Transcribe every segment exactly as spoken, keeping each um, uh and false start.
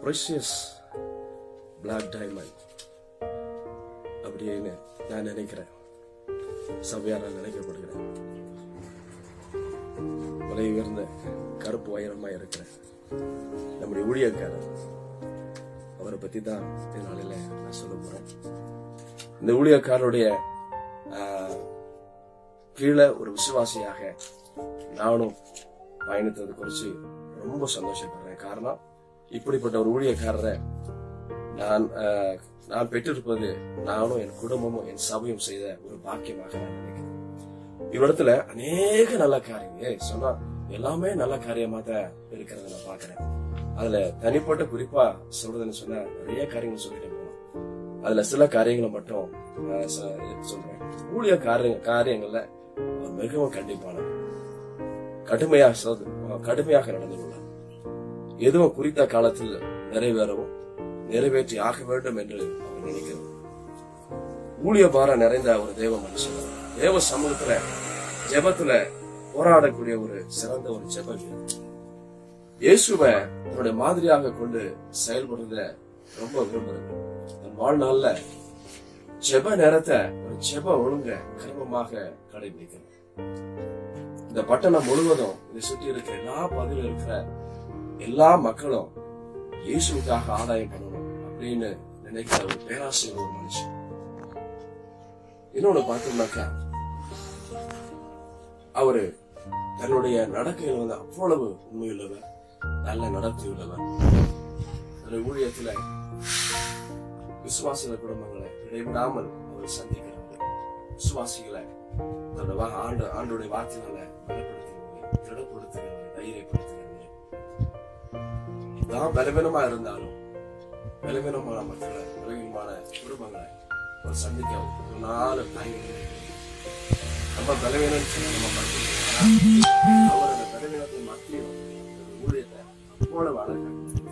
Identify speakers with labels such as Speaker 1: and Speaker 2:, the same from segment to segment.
Speaker 1: Precious black diamond அப்படின்னு நான் நினைக்கிறேன். சபையாரால் நினைக்கப்படுகிறேன். விலை உயர்ந்த கருப்பு வைரமா இருக்கிற நம்முடைய ஊழியக்காரர், அவரை பத்தி தான் இந்த நாளில நான் சொல்ல போறேன். இந்த ஊழியக்காரருடைய கீழே ஒரு விசுவாசியாக நானும் பயணித்தது குறிச்சு ரொம்ப சந்தோஷப்படுறேன். காரணம், இப்படிப்பட்ட ஒரு ஊழியக்காரரை நான் நான் பெற்றிருப்பது நானும் என் குடும்பமும் என் சபையும் செய்த ஒரு பாக்கியமாக நான் நினைக்கிறேன். இவ்விடத்துல அநேக நல்ல காரியங்கள் சொன்னா எல்லாமே நல்ல காரியமா தான் இருக்கிறத நான் பாக்குறேன். அதுல தனிப்பட்ட குறிப்பா சொல்றதுன்னு சொன்னா நிறைய காரியங்கள் சொல்லிட்டு போகலாம். அதுல சில காரியங்களை மட்டும் சொல்றேன். ஊழிய காரிய காரியங்கள்ல மிகவும் கண்டிப்பான கடுமையாக கடுமையாக நடந்து கொள்ளார். எதுவும் குறித்த காலத்தில் நிறைவேறவும் நிறைவேற்றி ஆக வேண்டும் என்று அவர் நினைக்கிறார். ஊழிய பாரம் நிறைந்த ஒரு தேவ மனுஷன், தேவ சமூகத்துல ஜெபத்துல போராடக்கூடிய ஒரு சிறந்த ஒரு ஜெப வீரர். இயேசுவை அவருடைய மாதிரியாக கொண்டு செயல்படுறத ரொம்ப விரும்புறது. தன் வாழ்நாள்ல ஜெப நேரத்தை ஒரு ஜெப ஒழுங்க கர்மமாக கடைபிடிக்கிறது. இந்த பட்டணம் முழுவதும் இதை சுற்றி இருக்கிற எல்லா பகுதியிலும் இருக்கிற எல்லா மக்களும் இயேசுக்காக ஆதாயம் பண்ணணும் அப்படின்னு நினைக்கிற ஒரு பேராசிரியர் ஒரு மனுஷன். இன்னொன்னு பார்த்தோம்னாக்கா, அவரு தன்னுடைய நடக்கையில் வந்து அவ்வளவு உண்மையுள்ளவர், நல்ல நடத்தி உள்ளவர். தன்னுடைய ஊழியத்துல விசுவாசிகள குடும்பங்களை இடைவிடாமல் அவர் சந்திக்கிறவர். விசுவாசிகளை தன்னோட ஆண்டு ஆண்டுடைய வார்த்தைகளை பலப்படுத்துகிறவர், திடப்படுத்துகிறவர், தைரியப்படுத்துகிறவர். தான் பலவீனமா இருந்தாலும் பலவீனமான மக்களை, பலவீனமான குடும்பங்களை ஒரு சந்திக்க ஒரு நாலு தாய்கள் நம்ம பலவீனம் நம்ம அவர் அந்த பலவீனத்தை மத்தியும் ஊழியத்தை அவ்வளவு அழகாக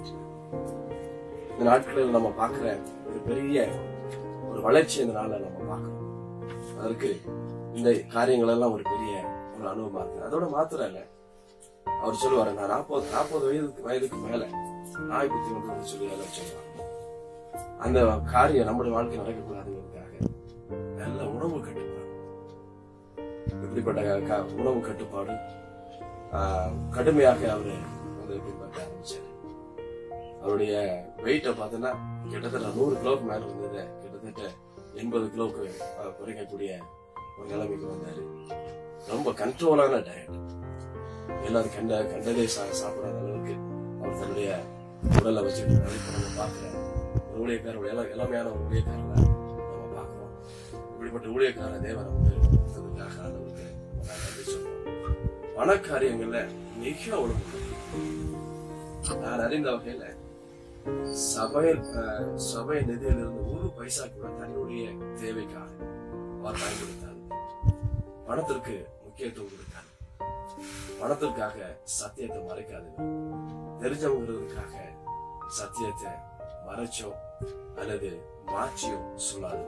Speaker 1: இந்த நாட்களில் நம்ம பார்க்கிற ஒரு பெரிய ஒரு வளர்ச்சி இந்த நாளில் நம்ம பார்க்கிறோம். அதற்கு இந்த காரியங்கள் எல்லாம் ஒரு பெரிய ஒரு அனுபவமா இருக்கு. அதோட மாத்திரம் இல்ல, அவர் சொல்லுவாரு, நான் நாற்பது நாற்பது வயதுக்கு வயதுக்கு மேல நாய் புத்தி வந்து சொல்லி எல்லாம் சொல்லுவாங்க. அந்த காரியம் நம்முடைய வாழ்க்கை நடக்கக்கூடாதுங்கிறதுக்காக நல்ல உணவு கட்டுப்பாடு, இப்படிப்பட்ட உணவு கட்டுப்பாடு கடுமையாக அவரு வந்து பின்பற்ற ஆரம்பிச்சாரு. அவருடைய வெயிட்ட பார்த்தோன்னா கிட்டத்தட்ட நூறு கிலோவுக்கு மேல இருந்தது, கிட்டத்தட்ட எண்பது கிலோவுக்கு குறைக்கக்கூடிய ஒரு நிலைமைக்கு வந்தாரு. ரொம்ப கண்ட்ரோலான டயட், எல்லாரும் கண்ட கண்டதே சாப்பிடாத அளவுக்கு அவர் தன்னுடைய உடலை வச்சுட்டு நம்ம பார்க்கிறேன். ஒரு ஊழியக்காரருடைய எல்லாமையான ஒரு ஊழியக்காரரை நம்ம பார்க்கிறோம். இப்படிப்பட்ட ஊழியக்கார தேவன் கொடுத்ததுக்காக அளவுக்கு நன்றி சொல்றோம். பணக்காரியங்கள்ல மிக ஒழுங்கு. நான் அறிந்த வகையில சபை சபை நிதியிலிருந்து ஒரு பைசா கூட தன்னுடைய தேவைக்காக அவர் பயன்படுத்தார். பணத்திற்கு முக்கியத்துவம் கொடுத்தார். பணத்திற்காக சத்தியத்தை மறைக்காது. தெரிஞ்சவங்கிறதுக்காக சத்தியத்தை மறைச்சோ அல்லது மாற்றியோ சொல்லாது.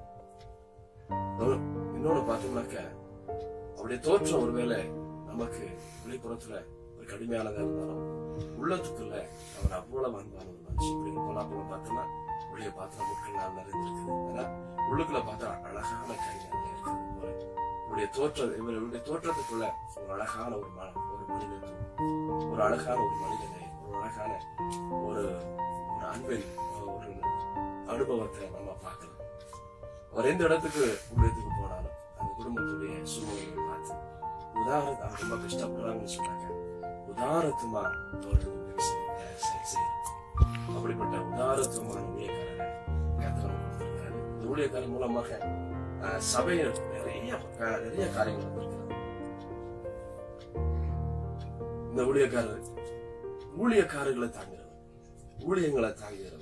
Speaker 1: இன்னொன்னு பார்த்தோம்னாக்க, அவருடைய தோற்றம் ஒருவேளை நமக்கு வெளிப்புறத்துல ஒரு கடுமையானதா இருந்தாலும் உள்ளத்துக்குள்ள அவர் அவ்வளவு அன்பான ஒரு மனுஷன். இப்படி போலாம் பார்த்தோம்னா உள்ளே பார்த்தா மக்கள் நான் நிறைந்திருக்குது. ஆனா உள்ளுக்குள்ள பார்த்தா அழகான கைகள் இருக்குது போல. இவருடைய தோற்ற இவருடைய தோற்றத்துக்குள்ள ஒரு அழகான ஒரு ஒரு மனிதத்துவம், ஒரு அழகான ஒரு மனிதனை, ஒரு அழகான ஒரு ஒரு அன்பின் ஒரு அனுபவத்தை நம்ம பார்க்கலாம். அவர் எந்த இடத்துக்கு உள்ளத்துக்கு போனாலும் அந்த குடும்பத்துடைய சூழ்நிலையை பார்த்து உதாரணத்தை அவங்க ரொம்ப கஷ்டப்படுறாங்கன்னு சொன்னாங்க, உதாரணத்துமா செய்யணும். அப்படிப்பட்ட உதாரணத்துவமான ஊழியக்காரரை கர்த்தர் கொடுத்திருக்காரு. இந்த ஊழியக்காரர் மூலமாக சபையில் நிறைய நிறைய காரியங்கள் வந்திருக்கிறார். இந்த ஊழியக்காரர் ஊழியக்காரர்களை தாங்கிறவர், ஊழியங்களை தாங்கிறவர்.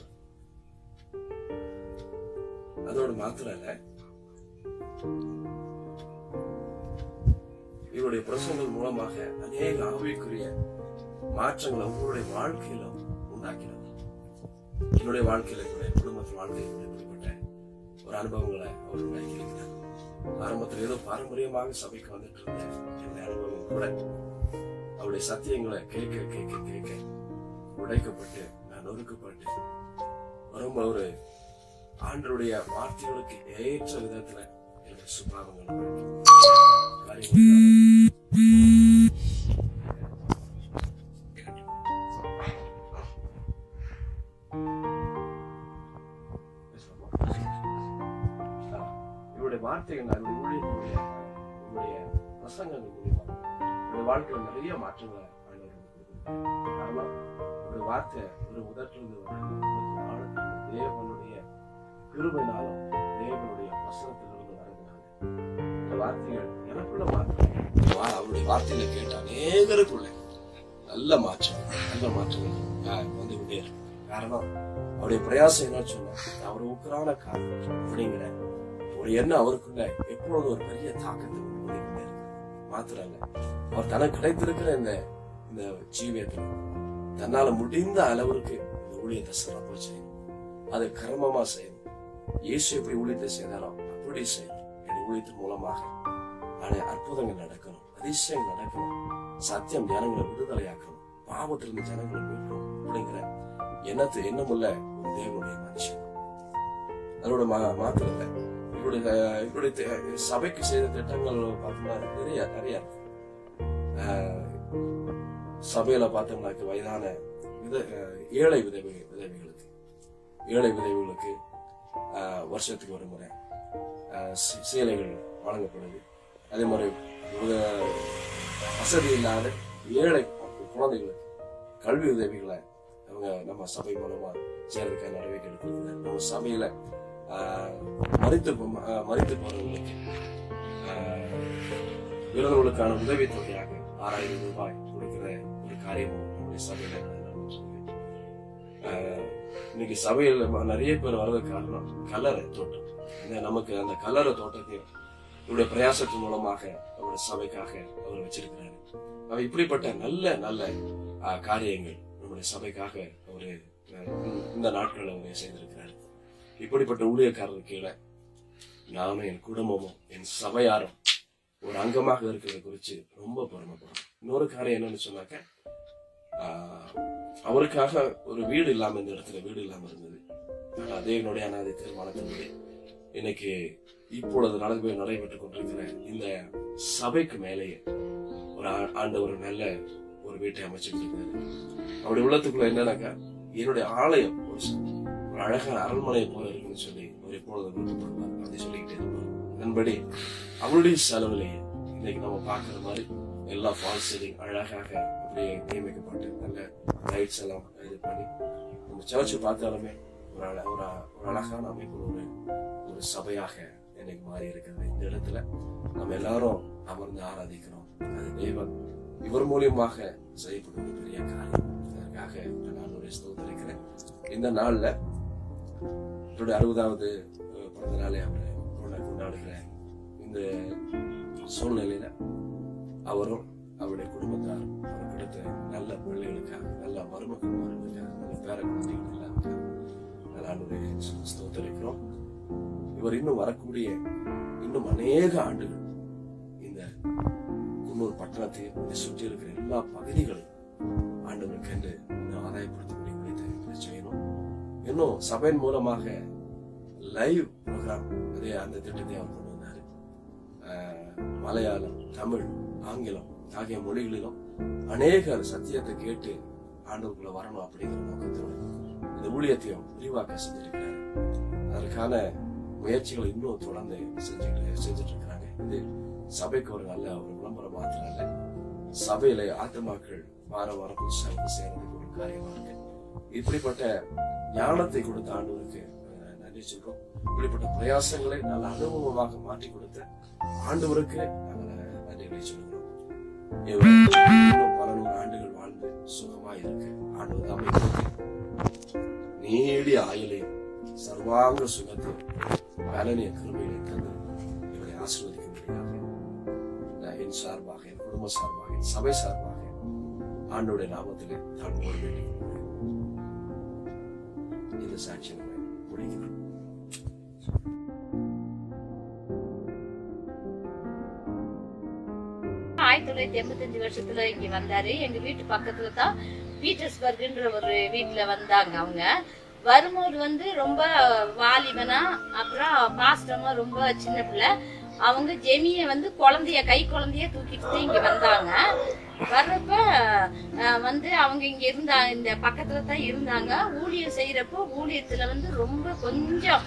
Speaker 1: அதோடு மாத்திரம் இல்ல, இவருடைய பிரசங்கள் மூலமாக அநேக ஆவிக்குரிய மாற்றங்களை உங்களுடைய வாழ்க்கையில உண்டாக்கிறது. என்னுடைய வாழ்க்கையில கூட, குடும்பத்தின் வாழ்க்கையில் இப்படிப்பட்ட ஒரு அனுபவங்களை அவர் உண்டாக்கியிருக்கிறார். ஆரம்பத்தில் ஏதோ பாரம்பரியமாக சபைக்கு வந்துட்டு இருந்த என்னுடைய அனுபவம் கூட அவருடைய சத்தியங்களை கேட்க கேட்க கேட்க உடைக்கப்பட்டு நான் நொறுக்கப்பட்டு ரொம்ப ஒரு ஆண்டருடைய வார்த்தைகளுக்கு ஏற்ற விதத்துல என்னுடைய சுபாவங்கள் இவருடைய வார்த்தைகள் ஊழியர்களுடைய இவருடைய பிரசங்கங்கள் மூலியமா என்னுடைய வாழ்க்கையில நிறைய மாற்றங்களை காரணம் ஒரு வார்த்தை ஒரு முதற்றிலிருந்து தேவனுடைய கிருபையினாலும் தேவனுடைய வசனத்திலிருந்து வருகிறாங்க. இந்த வார்த்தைகள் எனக்குள்ள மாற்றம் அவருடைய வார்த்தையில கேட்ட அநேகருக்குள்ள நல்ல மாற்றம் நல்ல மாற்றங்கள் வந்து விட்டே இருக்கு. காரணம் அவருடைய பிரயாசம் என்ன சொன்னா அவர் உக்கரான காரணம் அப்படிங்கிற ஒரு எண்ணம் அவருக்குள்ள எப்பொழுது ஒரு பெரிய தாக்கத்தை இருக்கு. மாத்திரம் இல்ல, அவர் தனக்கு கிடைத்திருக்கிற இந்த இந்த ஜீவியத்துல தன்னால முடிந்த அளவிற்கு இந்த ஊழியத்தை சிறப்பா செய்யணும், அதை கர்மமா செய்யணும். இயேசு எப்படி ஊழியத்தை செய்தாலும் அப்படி செய்யணும். என்னுடைய ஊழியத்தின் மூலமாக ஆனா அற்புதங்கள் நடக்கணும், அதிசயங்கள் நடக்கணும், சத்தியம் ஜனங்களை விடுதலையாக்கணும், பாவத்திலிருந்து ஜனங்களை மீட்கணும் அப்படிங்கிற எண்ணத்து எண்ணமுள்ள ஒரு தேவனுடைய மனுஷன். அதோட மாத்திரம் இல்லை, இவருடைய இவருடைய சபைக்கு செய்த திட்டங்கள் பார்த்தோம்னா நிறைய நிறைய சபையில பார்த்தோம்னாக்க வயதான வித ஏழை விதவை விதவைகளுக்கு ஏழை விதவைகளுக்கு வருஷத்துக்கு ஒரு முறை சேலைகள் வழங்கப்படுது. அதே மாதிரி வசதி இல்லாத ஏழை குழந்தைகளுக்கு கல்வி உதவிகளை அவங்க நம்ம சபை மூலமா சேர்றதுக்காக நடவடிக்கை எடுக்கிறது. நம்ம சபையில ஆஹ் மறித்து மறித்து போறவங்களுக்கு இறந்தவர்களுக்கான உதவி தொகையாக ஆறாயிரம் ரூபாய் கொடுக்கிற ஒரு காரியம் நம்முடைய சபையில இன்னைக்கு சபையில நிறைய பேர் வர்றதுக்கு காரணம் கல்லறை தோட்டம். நமக்கு அந்த கல்லறை தோட்டத்தையும் இவருடைய பிரயாசத்தின் மூலமாக அவருடைய சபைக்காக அவர் வச்சிருக்கிறாரு. அவர் இப்படிப்பட்ட நல்ல நல்ல காரியங்கள் நம்முடைய சபைக்காக அவரு இந்த நாட்கள் அவர் செய்திருக்கிறார். இப்படிப்பட்ட ஊழியக்காரர் கீழே நானும் என் குடும்பமும் என் சபையாரும் ஒரு அங்கமாக இருக்கிறத குறிச்சு ரொம்ப பெருமைப்படுறோம். இன்னொரு காரியம் என்னன்னு சொன்னாக்க ஆஹ் அவருக்காக ஒரு வீடு இல்லாம இந்த இடத்துல வீடு இல்லாம இருந்தது. ஆனா தேவனுடைய அனாதை தீர்மானத்தின்படி இன்னைக்கு இப்பொழுது நடந்து நடைபெற்றுக் கொண்டிருக்கிற இந்த சபைக்கு மேலேயே ஒரு ஆண்டு ஒரு நல்ல ஒரு வீட்டை அமைச்சுட்டு இருக்காரு. அவருடைய உள்ளத்துக்குள்ள என்னன்னாக்கா என்னுடைய ஆலயம் ஒரு ஒரு அழகான அரண்மனையை போல இருக்குன்னு சொல்லி அவர் எப்பொழுது விருப்பப்படுவார். அதை சொல்லிக்கிட்டே இருப்பார். அதன்படி அவருடைய செலவுலேயே இன்னைக்கு நம்ம பாக்குற மாதிரி எல்லா ஃபால் சீலிங் அழகாக அப்படியே நியமிக்கப்பட்டு நல்ல லைட்ஸ் எல்லாம் இது பண்ணி நம்ம சர்ச்சு பார்த்தாலுமே ஒரு அழ ஒரு அழகான அமைப்பு ஒரு ஒரு சபையாக இன்னைக்கு மாறி இருக்கிறது. இந்த இடத்துல நம்ம எல்லாரும் அமர்ந்து ஆராதிக்கிறோம். அது தேவன் இவர் மூலியமாக செய்யப்படும் பெரிய காரியம். அதற்காக நான் ஒரு ஸ்தோத்திரிக்கிறேன். இந்த நாள்ல என்னுடைய அறுபதாவது பிறந்த நாளை அவரை கொண்டாடுகிற இந்த சூழ்நிலையில அவரும் அவருடைய குடும்பத்தார் அவர் கிடைத்த நல்ல பிள்ளைகளுக்காக நல்ல மருமக்களுக்காக நல்ல பேர குழந்தைகள் எல்லாருக்காக நான் ஸ்தோத்திரிக்கிறோம். இவர் இன்னும் வரக்கூடிய இன்னும் அநேக ஆண்டுகள் இந்த குன்னூர் பட்டணத்தை சுற்றி இருக்கிற எல்லா பகுதிகளும் ஆண்டவருக்கு என்று இன்னும் ஆதாயப்படுத்தக்கூடிய முடித்தை செய்யணும். இன்னும் சபையின் மூலமாக லைவ் ப்ரோக்ராம் அதே அந்த திட்டத்தை அவர் கொண்டு வந்தாரு. மலையாளம், தமிழ், ஆங்கிலம் ஆகிய மொழிகளிலும் அநேக சத்தியத்தை கேட்டு ஆண்டவருக்குள்ள வரணும் அப்படிங்கிற நோக்கத்தோடு இந்த ஊழியத்தையும் விரிவாக்க செஞ்சிருக்கிறாரு. அதற்கான முயற்சிகளை இன்னும் தொடர்ந்து செஞ்சுட்டு செஞ்சுட்டு இருக்கிறாங்க. இது சபைக்கு ஒரு நல்ல ஒரு விளம்பரம் மாத்திரம் இல்ல, சபையில ஆத்மாக்கள் வாரம் வாரம் புதுசாக சேர்றதுக்கு ஒரு காரியமா இருக்கு. இப்படிப்பட்ட ஞானத்தை கொடுத்த ஆண்டவருக்கு நன்றி சொல்றோம். இப்படிப்பட்ட பிரயாசங்களை நல்ல அனுபவமாக மாற்றி கொடுத்த ஆண்டவருக்கு நாங்கள் நன்றி சொல்கிறோம். பல நூறு ஆண்டுகள் வாழ்ந்து சுகமா இருக்கு ஆண்டவர் அமைப்பு நீடிய ஆயுளையும் சர்வாங்க சுகத்தை பலனிய கருமையிலே தந்து இவரை ஆசீர்வதிக்கும்படியாக என் சார்பாக என் குடும்ப சார்பாக என் சபை சார்பாக ஆண்டவருடைய நாமத்திலே தான் ஓட வேண்டிய இந்த சாட்சியை முடிக்கிறோம்.
Speaker 2: ஆயிரத்தி தொள்ளாயிரத்தி எண்பத்தி அஞ்சு வருஷத்துல இங்க வந்தாரு. எங்க வீட்டு பக்கத்துல தான் பீட்டர்ஸ்பர்க்ன்ற ஒரு வீட்டுல வந்தாங்க. அவங்க வரும்போது வந்து ரொம்ப வாலிபனா, அப்புறம் பாஸ்டமா ரொம்ப சின்ன பிள்ளை. அவங்க ஜெமிய வந்து குழந்தைய கை குழந்தைய தூக்கிட்டு இங்க வந்தாங்க. வர்றப்ப வந்து அவங்க இங்க இருந்தா இந்த பக்கத்துல தான் இருந்தாங்க. ஊழியம் செய்யறப்போ ஊழியத்துல வந்து ரொம்ப கொஞ்சம்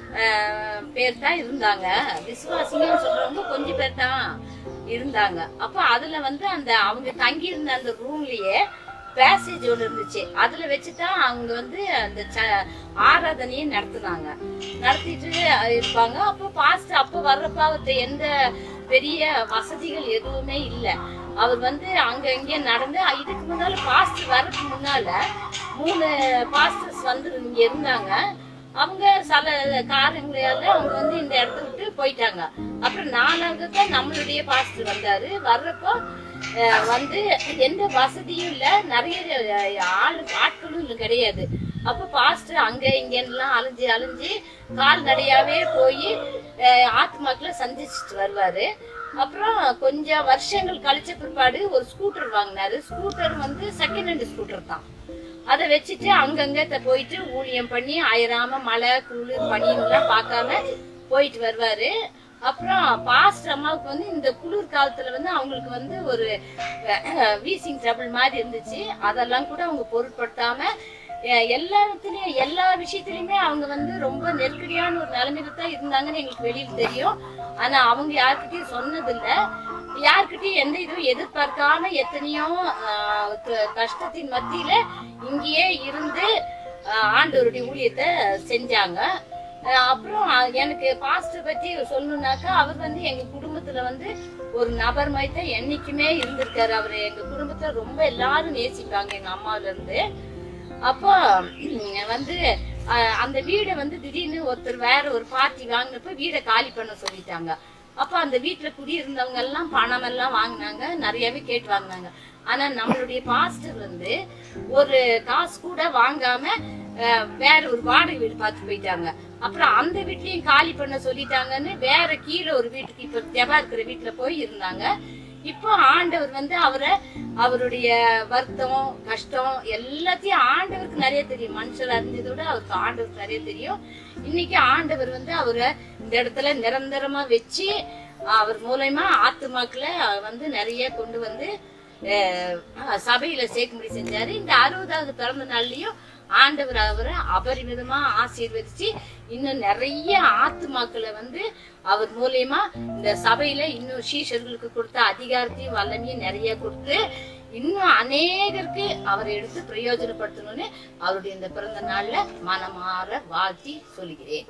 Speaker 2: பேர் தான் இருந்தாங்க. விசுவாசிங்கன்னு சொல்றவங்க கொஞ்சம் பேர் தான் இருந்தாங்க. அப்ப அதுல வந்து அந்த அவங்க தங்கி இருந்த அந்த ரூம்லயே பேசேஜ் ஒன்று இருந்துச்சு. அதுல வச்சுதான் அவங்க வந்து அந்த ஆராதனையை நடத்துனாங்க, நடத்திட்டு இருப்பாங்க. அப்போ பாஸ்டர் அப்ப வர்றப்ப அவர்கிட்ட எந்த பெரிய வசதிகள் எதுவுமே இல்லை. அவர் வந்து அங்க இங்க நடந்து இதுக்கு முன்னால பாஸ்டர் வர்றதுக்கு முன்னால மூணு பாஸ்டர்ஸ் வந்து இங்க இருந்தாங்க. அவங்க சில காரியங்களால அவங்க வந்து இந்த இடத்த விட்டு போயிட்டாங்க. அப்புறம் நாலாவது தான் நம்மளுடைய பாஸ்டர் வந்தாரு. வர்றப்போ வந்து எந்த வசதியும் இல்ல, நிறைய ஆளு ஆட்களும் கிடையாது. அப்ப பாஸ்டர் அங்க இங்க எல்லாம் அலைஞ்சு அலைஞ்சு கால்நடையாவே போய் ஆத்மாக்களை சந்திச்சுட்டு வருவாரு. அப்புறம் கொஞ்சம் வருஷங்கள் கழிச்ச பிற்பாடு ஒரு ஸ்கூட்டர் வாங்கினாரு. ஸ்கூட்டர் வந்து செகண்ட் ஹேண்ட் ஸ்கூட்டர் தான். அதை வச்சுட்டு அங்கங்க போயிட்டு ஊழியம் பண்ணி அயராம மழை குளிர் பனியெல்லாம் பார்க்காம போயிட்டு வருவாரு. அப்புறம் பாஸ்டர் அம்மாவுக்கு வந்து இந்த குளிர் காலத்துல வந்து அவங்களுக்கு வந்து ஒரு வீசிங் ட்ரபிள் மாதிரி இருந்துச்சு. அதெல்லாம் கூட அவங்க பொருட்படுத்தாம எல்லா இடத்துலயும் எல்லா விஷயத்திலயுமே அவங்க வந்து ரொம்ப நெருக்கடியான ஒரு நிலைமையில தான் இருந்தாங்கன்னு எங்களுக்கு வெளியில தெரியும். ஆனா அவங்க யாருக்கிட்டையும் சொன்னதில்ல, யாருக்கிட்டையும் எந்த இதுவும் எதிர்பார்க்காம எத்தனையோ கஷ்டத்தின் மத்தியில இங்கேயே இருந்து ஆண்டவருடைய ஊழியத்தை செஞ்சாங்க. அப்புறம் எனக்கு பாஸ்டர் பத்தி சொல்லணும்னாக்கா, அவர் வந்து எங்க குடும்பத்துல வந்து ஒரு நபர் மாதிரி தான் என்னைக்குமே இருந்திருக்காரு. அவரு எங்க குடும்பத்துல ரொம்ப எல்லாரும் நேசிப்பாங்க, எங்க அம்மாவில இருந்து. அப்போ வந்து அந்த வீடை வந்து திடீர்னு ஒருத்தர் வேற ஒரு பார்ட்டி வாங்கினப்ப வீடை காலி பண்ண சொல்லிட்டாங்க. அப்ப அந்த வீட்டுல குடியிருந்தவங்க எல்லாம் பணம் எல்லாம் வாங்கினாங்க, நிறையவே கேட்டு வாங்கினாங்க. ஆனா நம்மளுடைய பாஸ்டர் வந்து ஒரு காசு கூட வாங்காம வேற ஒரு வாடகை வீடு பார்த்து போயிட்டாங்க. அப்புறம் அந்த வீட்லயும் காலி பண்ண சொல்லிட்டாங்கன்னு வேற கீழே ஒரு வீட்டுக்கு இப்ப ஜெபா இருக்கிற வீட்டுல போய் இருந்தாங்க. இப்போ ஆண்டவர் வந்து அவரை அவருடைய வருத்தம் கஷ்டம் எல்லாத்தையும் ஆண்டவருக்கு நிறைய தெரியும். மனுஷர் அறிஞ்சதோட அவருக்கு ஆண்டவருக்கு நிறைய தெரியும். இன்னைக்கு ஆண்டவர் வந்து அவரை இந்த இடத்துல நிரந்தரமா வச்சு அவர் மூலமா ஆத்துமாக்களை வந்து நிறைய கொண்டு வந்து சபையில சேர்க்கும்படி செஞ்சாரு. இந்த அறுபதாவது பிறந்த நாள்லயும் ஆண்டவர் அவரை அபரிமிதமா ஆசீர்வதிச்சு இன்னும் நிறைய ஆத்துமாக்களை வந்து அவர் மூலியமா இந்த சபையில இன்னும் சீஷர்களுக்கு கொடுத்த அதிகாரத்தையும் வல்லமையும் நிறைய கொடுத்து இன்னும் அநேகருக்கு அவரை எடுத்து பிரயோஜனப்படுத்தணும்னு அவருடைய இந்த பிறந்த நாள்ல மனமாற வாழ்த்தி சொல்கிறேன்.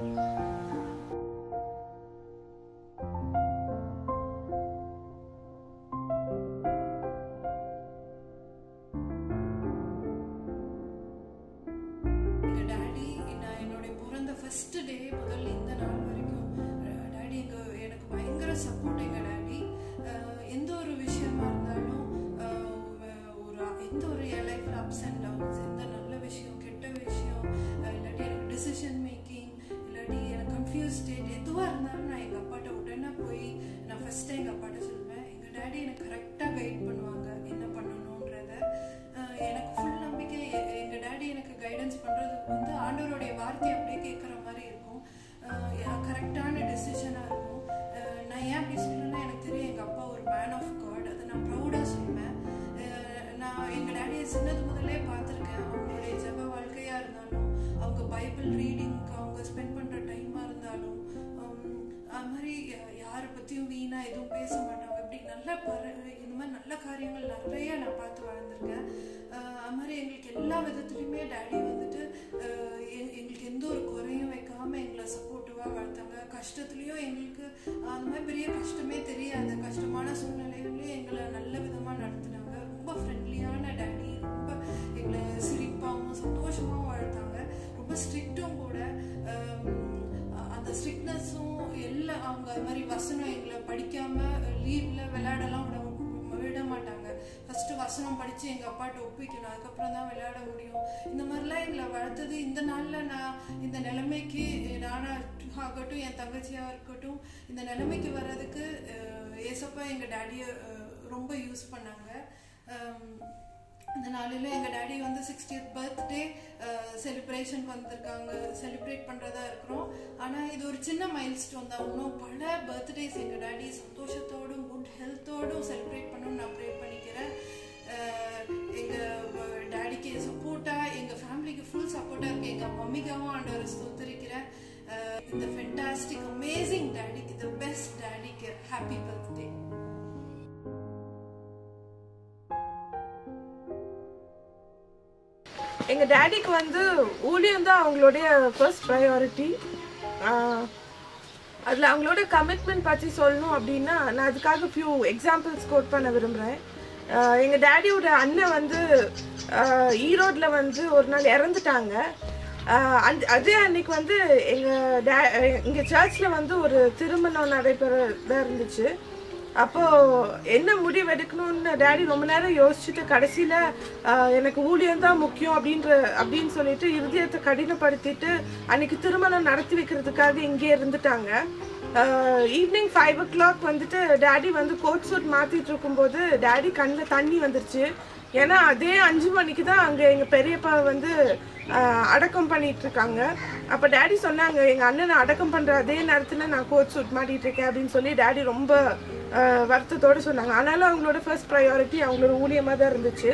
Speaker 3: ஃபர்ஸ்ட் டே முதல்ல இந்த நாள் வரைக்கும் டாடி எங்க எனக்கு பயங்கர சப்போர்ட். எங்க டாடி எந்த ஒரு விஷயமா இருந்தாலும் ஒரு எந்த ஒரு என் லைஃப்ல அப்ஸ் அண்ட் டவுன்ஸ், எந்த நல்ல விஷயம் கெட்ட விஷயம், இல்லாட்டி எனக்கு டிசிஷன் மேக்கிங், இல்லாட்டி எனக்கு கன்ஃபியூஸ் ஸ்டேட் எதுவாக இருந்தாலும் நான் எங்கள் அப்பாட்ட உடனே போய் நான் ஃபர்ஸ்ட் எங்கள் அப்பாட்ட சொல்லுவேன். எங்கள் டாடி எனக்கு கரெக்டாக கைட் பண்ணுவாங்க என்ன பண்ணணுன்றத. எனக்கு ஃபுல் நம்பிக்கை. எங்கள் டாடி எனக்கு கைடன்ஸ் பண்ணுறது வந்து ஆண்டவருடைய வார்த்தையை அப்படியே கேட்குற மாதிரி இருக்கும். கரெக்டான டெசிஷனாக இருக்கும். நான் ஏன் அப்படி சொல்லுன்னா, எனக்கு தெரியும் எங்கள் அப்பா ஒரு மேன் ஆஃப் காட். அதை நான் ப்ரௌடாக சொல்லுவேன். நான் எங்கள் டாடியை சின்னது முதலே பார்த்துருக்கேன். அவங்களுடைய ஜெப வாழ்க்கையாக இருந்தாலும், அவங்க பைபிள் ரீடிங்க்கு அவங்க ஸ்பெண்ட் பண்ணுற டைமாக இருந்தாலும், அது மாதிரி யாரை பற்றியும் வீணாக எதுவும் பேச மாட்டாங்க. இப்படி நல்ல பர இந்த மாதிரி நல்ல காரியங்கள் நிறைய நான் பார்த்து வளர்ந்துருக்கேன். அது மாதிரி எங்களுக்கு எல்லா விதத்துலையுமே டாடி வந்துட்டு எங்களுக்கு எந்த ஒரு குறையும் வைக்காமல் எங்களை சப்போர்ட்டிவாக வளர்த்தாங்க. கஷ்டத்துலேயும் எங்களுக்கு அந்த மாதிரி பெரிய கஷ்டமே தெரியாது. கஷ்டமான சூழ்நிலைகள்லையும் எங்களை நல்ல விதமாக நடத்துனாங்க. ரொம்ப ஃப்ரெண்ட்லியான டாடி. ரொம்ப எங்களை சிரிப்பாகவும் சந்தோஷமாகவும் வளர்த்தாங்க. ரொம்ப ஸ்ட்ரிக்டும் கூட. அந்த ஸ்ட்ரிக்ட்னஸும் எல்லாம் அவங்க அது மாதிரி வசனம் எங்களை படிக்காமல் லீவில் விளையாடலாம் விட விட மாட்டாங்க. ஃபஸ்ட்டு வசனம் படித்து எங்கள் அப்பாட்ட ஒப்பிக்கணும், அதுக்கப்புறம் தான் விளையாட முடியும். இந்த மாதிரிலாம் எங்களை வளர்த்தது. இந்த நாளில் நான் இந்த நிலைமைக்கு நானாக ஆகட்டும், என் தங்கச்சியாக இருக்கட்டும், இந்த நிலைமைக்கு வர்றதுக்கு ஏசப்பா எங்கள் டாடியை ரொம்ப யூஸ் பண்ணாங்க. அந்த நாளில் எங்கள் டேடி வந்து சிக்ஸ்டியத் பர்த்டே செலிப்ரேஷன் வந்திருக்காங்க, செலிப்ரேட் பண்ணுறதா இருக்கிறோம். ஆனால் இது ஒரு சின்ன மைல் ஸ்டோன் தான். இன்னும் பல பர்த்டேஸ் எங்கள் டேடி சந்தோஷத்தோடும் குட் ஹெல்த்தோடும் செலிப்ரேட் பண்ணணும்னு நான் ப்ரே பண்ணிக்கிறேன். எங்கள் டேடிக்கு சப்போர்ட்டாக, எங்கள் ஃபேமிலிக்கு ஃபுல் சப்போர்ட்டாக இருக்குது. எங்கள் மம்மிக்காவும் ஆண்டவரை ஸ்தோத்திரிக்கிறேன். இந்த ஃபென்டாஸ்டிக் அமேசிங் டேடிக்கு, த பெஸ்ட் டேடிக்கு ஹாப்பி பர்த்டே.
Speaker 4: எங்கள் டேடிக்கு வந்து ஊழியம் தான் அவங்களுடைய ஃபர்ஸ்ட் ப்ரையாரிட்டி. அதில் அவங்களோட கமிட்மெண்ட் பற்றி சொல்லணும் அப்படின்னா நான் அதுக்காக ஃபியூ எக்ஸாம்பிள்ஸ் கோட் பண்ண விரும்புகிறேன். எங்கள் டேடியோட அண்ணன் வந்து ஈரோட்டில் வந்து ஒரு நாள் இறந்துட்டாங்க. அந்த அதே அன்னைக்கு வந்து எங்கள் டே எங்கள் சர்ச்சில் வந்து ஒரு திருமணம் நடைபெறதா இருந்துச்சு. அப்போது என்ன முடிவு எடுக்கணும்னு டேடி ரொம்ப நேரம் யோசிச்சுட்டு கடைசியில் எனக்கு ஊழியம் தான் முக்கியம் அப்படின்ற அப்படின்னு சொல்லிட்டு இருதயத்தை கடினப்படுத்திட்டு அன்னைக்கு திருமணம் நடத்தி வைக்கிறதுக்காக இங்கே இருந்துட்டாங்க. ஈவினிங் ஃபைவ் ஓ கிளாக் வந்துட்டு டேடி வந்து கோட் சூட் மாற்றிட்டு இருக்கும்போது டேடி கண்ணில் தண்ணி வந்துருச்சு. ஏன்னா அதே அஞ்சு மணிக்கு தான் அங்கே எங்கள் பெரியப்பா வந்து அடக்கம் பண்ணிட்டு இருக்காங்க. அப்போ டேடி சொன்னாங்க, எங்கள் அண்ணனை அடக்கம் பண்ணுற அதே நேரத்தில் நான் கோட் சூட் மாட்டிகிட்டு இருக்கேன் அப்படின்னு சொல்லி டேடி ரொம்ப வருத்தத்தோடு சொன்னாங்க. ஆனாலும் அவங்களோட ஃபர்ஸ்ட் ப்ரையாரிட்டி அவங்களோட ஊழியமாக தான் இருந்துச்சு.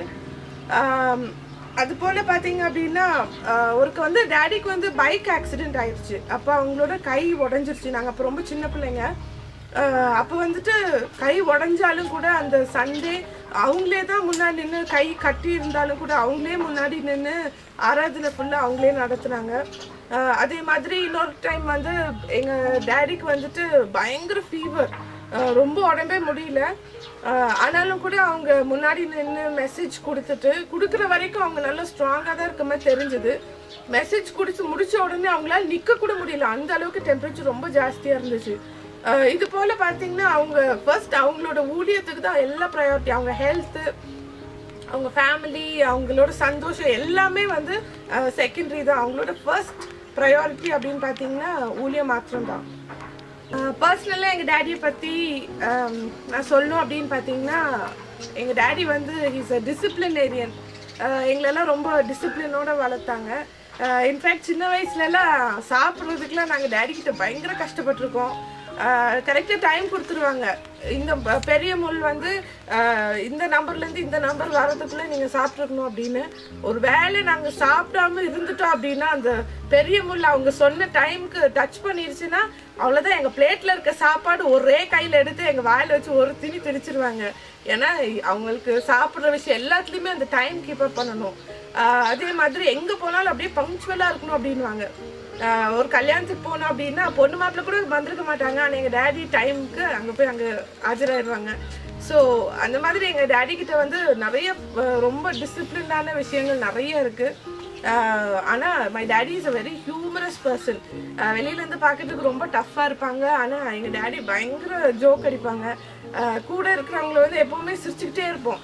Speaker 4: அது போல் பார்த்தீங்க அப்படின்னா ஒருக்கு வந்து டேடிக்கு வந்து பைக் ஆக்சிடெண்ட் ஆயிடுச்சு. அப்போ அவங்களோட கை உடஞ்சிருச்சு. நாங்கள் அப்போ ரொம்ப சின்ன பிள்ளைங்க. அப்போ வந்துட்டு கை உடஞ்சாலும் கூட அந்த சண்டே அவங்களே தான் முன்னாடி நின்று, கை கட்டி இருந்தாலும் கூட அவங்களே முன்னாடி நின்று ஆராதனை ஃபுல்லாக அவங்களே நடத்துனாங்க. அதே மாதிரி இன்னொரு டைம் வந்து எங்கள் டேடிக்கு வந்துட்டு பயங்கர ஃபீவர், ரொம்ப உடம்பே முடியல. ஆனாலும் கூட அவங்க முன்னாடி நின்று மெசேஜ் கொடுத்துட்டு கொடுக்குற வரைக்கும் அவங்க நல்லா ஸ்ட்ராங்காக தான் இருக்க மாதிரி தெரிஞ்சுது. மெசேஜ் குடிச்சு முடிச்ச உடனே அவங்களால நிற்க கூட முடியல, அந்த அளவுக்கு டெம்பரேச்சர் ரொம்ப ஜாஸ்தியாக இருந்துச்சு. இது போல் பார்த்தீங்கன்னா அவங்க ஃபர்ஸ்ட் அவங்களோட ஊழியத்துக்கு தான் எல்லா ப்ரையாரிட்டி. அவங்க ஹெல்த்து, அவங்க ஃபேமிலி, அவங்களோட சந்தோஷம் எல்லாமே வந்து செகண்டரி தான். அவங்களோட ஃபர்ஸ்ட் ப்ரையாரிட்டி அப்படின்னு பார்த்தீங்கன்னா ஊழியம் மாத்திரம்தான். பர்சனலாக எங்கள் டேடியை பற்றி நான் சொல்லணும் அப்படின்னு பார்த்தீங்கன்னா எங்கள் டேடி வந்து ஹீஸ் அ டிசிப்ளினேரியன். எங்களெல்லாம் ரொம்ப டிசிப்ளினோடு வளர்த்தாங்க. இன்ஃபேக்ட் சின்ன வயசுலலாம் சாப்பிட்றதுக்குலாம் நாங்கள் டேடிக்கிட்ட பயங்கர கஷ்டப்பட்டிருக்கோம். கரெக்டாக டைம் கொடுத்துருவாங்க. இந்த பெரிய முள் வந்து இந்த நம்பர்லேருந்து இந்த நம்பர் வரதுக்குள்ளே நீங்கள் சாப்பிட்ருக்கணும் அப்படின்னு. ஒரு வேளை நாங்கள் சாப்பிடாம இருந்துட்டோம் அப்படின்னா அந்த பெரிய முள் அவங்க சொன்ன டைமுக்கு டச் பண்ணிருச்சுன்னா அவ்வளோதான், எங்கள் பிளேட்டில் இருக்க சாப்பாடு ஒரே கையில் எடுத்து எங்கள் வாயில் வச்சு ஒரு திணி திணிச்சிருவாங்க. ஏன்னா அவங்களுக்கு சாப்பிட்ற விஷயம் எல்லாத்துலேயுமே அந்த டைம் கீப் அப் பண்ணணும். அதே மாதிரி எங்கே போனாலும் அப்படியே பங்க்சுவலாக இருக்கணும் அப்படின்வாங்க. ஒரு கல்யாணத்துக்கு போனோம் அப்படின்னா பொண்ணு மாப்பிள்ள கூட வந்திருக்க மாட்டாங்க, ஆனால் எங்கள் டேடி டைமுக்கு அங்கே போய் அங்கே ஆஜராயிடுவாங்க. ஸோ அந்த மாதிரி எங்கள் டேடிக்கிட்ட வந்து நிறைய ரொம்ப டிசிப்ளினான விஷயங்கள் நிறைய இருக்குது. ஆனால் my daddy is a very humorous person. வெளியிலேருந்து பார்க்கறதுக்கு ரொம்ப டஃப்பாக இருப்பாங்க, ஆனால் எங்கள் டேடி பயங்கர ஜோக் அடிப்பாங்க. கூட இருக்கிறவங்கள வந்து எப்போவுமே சிரிச்சுக்கிட்டே இருப்போம்.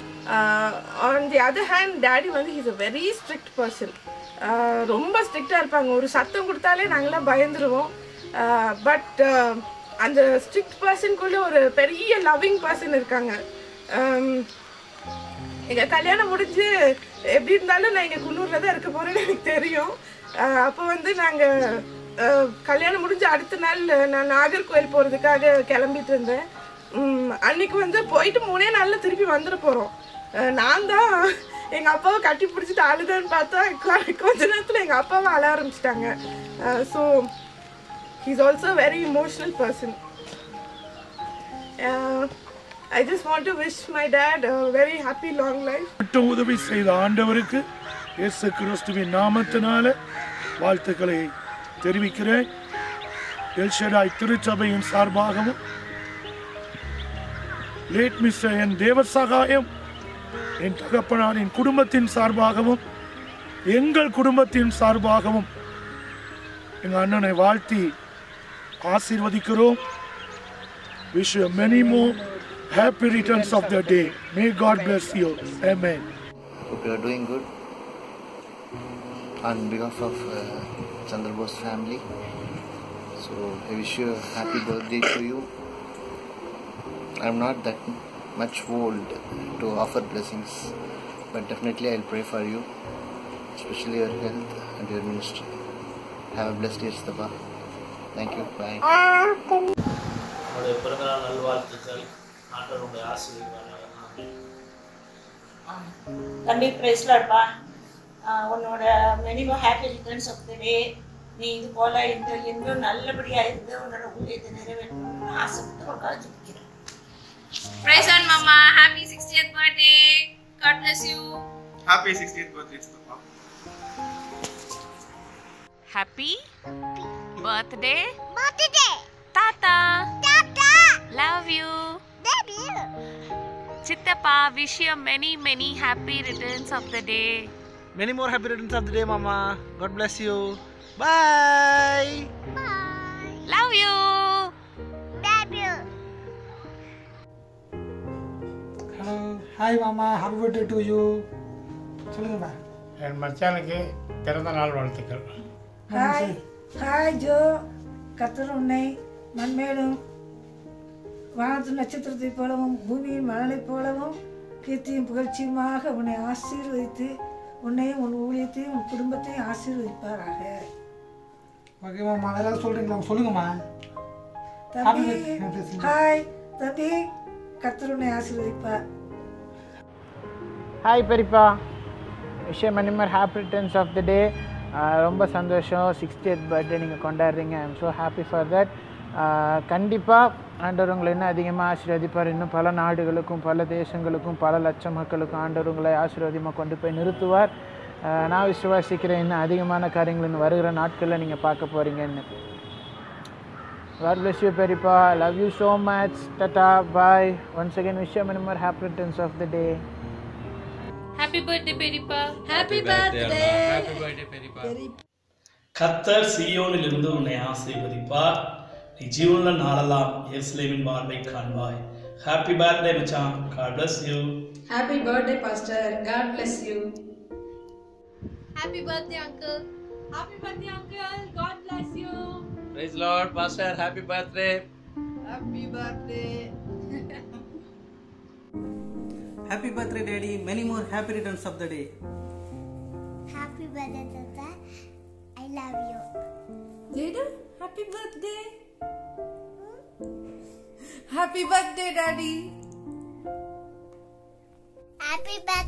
Speaker 4: On the other hand daddy வந்து he's a very strict person. ரொம்ப ஸ்ட்ரிக்டாக இருப்பாங்க. ஒரு சத்தம் கொடுத்தாலே நாங்களாம் பயந்துருவோம். பட் அந்த ஸ்ட்ரிக்ட் பர்சனுக்குள்ளே ஒரு பெரிய லவ்விங் பர்சன் இருக்காங்க. எங்கள் கல்யாணம் முடிஞ்சு எப்படி இருந்தாலும் நான் எங்கள் குன்னூரில் தான் இருக்க போகிறேன்னு எனக்கு தெரியும். அப்போ வந்து நாங்கள் கல்யாணம் முடிஞ்சு அடுத்த நாள் நான் நாகர்கோவில் போகிறதுக்காக கிளம்பிட்டு இருந்தேன். அன்னைக்கு வந்து போயிட்டு மூணே நாளில் திருப்பி வந்துட போகிறோம். நான் தான் எங்கள் அப்பாவை கட்டி பிடிச்சிட்டு அழுதான்னு பார்த்தா கொஞ்ச நேரத்தில் எங்கள் அப்பாவை அழ ஆரம்பிச்சிட்டாங்க. So he's also very emotional person. I just want to wish my dad a very happy long life.
Speaker 5: உதவி செய்த ஆண்டவருக்கு இயேசு கிறிஸ்துவின் நாமத்தினால வாழ்த்துக்களை தெரிவிக்கிறேன். எல்ஷடாய் திருச்சபையின் சார்பாகவும் லேட் மிஸ்டர் என் தேவசகாயம் என் தகப்பனாரின் குடும்பத்தின் சார்பாகவும் எங்கள் குடும்பத்தின் சார்பாகவும் எங்கள் அண்ணனை வாழ்த்தி ஆசீர்வதிக்கிறோம். Wish you many more happy returns of the day. May God bless you. Amen.
Speaker 6: Hope you are doing good. On behalf of uh, Chandrabose family, so I wish you a happy birthday to you. I am not that much old to offer blessings but definitely I'll pray for you, especially your health and your ministry. Have a blessed day, Mustafa. Thank you. Bye.
Speaker 7: உங்களுடைய பிறந்தநாள் நல்வாழ்த்துக்கள். ஆண்டவர் உங்களை ஆசீர்வதிப்பாராக.
Speaker 8: தம்பி praise லார்ட்ப்பா. உன்னோட many more happy returns of the day. நீ இது போல இந்த இன்னும் நல்லபடியாக இருந்து உன்னோட ஊழியத்தை நிறைவேற்றணும்னு ஆசைப்பட்டு ஒரு காலேஜ் முடிக்கிறேன்.
Speaker 2: Praise God, Mama. Happy sixtieth birthday. God bless you.
Speaker 9: Happy sixtieth birthday, Papa.
Speaker 10: Happy birthday. Birthday. Tata. Tata. Love you. Love you. Chittappa, wish you many many happy returns of the day.
Speaker 11: Many more happy returns of the day, Mama. God bless you. Bye.
Speaker 10: Bye. Love you. Love you.
Speaker 12: Hello. Hi, Mama. Happy birthday to you. சொல்லுங்கப்பா.
Speaker 5: என் மச்சானுக்கு பிறந்த நாள் வாழ்த்துக்கள்.
Speaker 13: Hi hi Jo. கர்த்தர் உன்னை மண்மேலும் வானத்து நட்சத்திரத்தை போலவும் பூமியின் மணலை போலவும் கீர்த்தியும் புகழ்ச்சியுமாக உன்னை ஆசீர்வதித்து உன்னையும் உன் ஊழியத்தையும் உன் குடும்பத்தையும் ஆசீர்வதிப்பாராக.
Speaker 12: ஓகேம்மா, ஏதாவது சொல்கிறீங்களா? சொல்லுங்கம்மா.
Speaker 13: தம்பி ஹாய் தம்பி, கர்த்தர் உன்னை ஆசீர்வதிப்பார்.
Speaker 14: ஹாய் பெரியப்பா, விஷயம் many more happy returns of the day. ரொம்ப சந்தோஷம், சிக்ஸ்டியத் பர்த்டே நீங்கள் கொண்டாடுறீங்க. I am so happy for that. கண்டிப்பாக ஆண்டவர் உங்களை இன்னும் அதிகமாக ஆசீர்வதிப்பார். இன்னும் பல நாடுகளுக்கும் பல தேசங்களுக்கும் பல லட்சம் மக்களுக்கும் ஆண்டவர் உங்களை ஆசீர்வாதமாக கொண்டு போய் நிறுத்துவார். நான் விசுவாசிக்கிறேன் இன்னும் அதிகமான காரியங்கள் இன்னும் வருகிற நாட்களில் நீங்கள் பார்க்க போகிறீங்கன்னு. God bless you, Peripa. Love you so much. Tata. Bye. Once again, wish you many more happy returns of the day.
Speaker 2: Happy birthday, Peripa.
Speaker 15: Happy birthday. Happy birthday, Peripa.
Speaker 7: கர்த்தர் சீயோனிலிருந்து உன்னை ஆசீர்வதிப்பார். நீ ஜீவனுள்ள நாளெல்லாம் எருசலேமின் வாழ்வை காண்பாய். Happy birthday, மச்சான். God bless you.
Speaker 16: Happy birthday, Pastor. God bless you.
Speaker 2: Happy birthday, Uncle.
Speaker 16: Happy birthday, Uncle. God bless you.
Speaker 15: Praise Lord, Pastor. Happy birthday.
Speaker 16: Happy birthday.
Speaker 11: Happy birthday, Daddy. Many more happy returns of the day.
Speaker 17: Happy birthday, Tata. I love you.
Speaker 3: Jada, happy birthday. Happy birthday, Daddy.
Speaker 17: Happy birthday.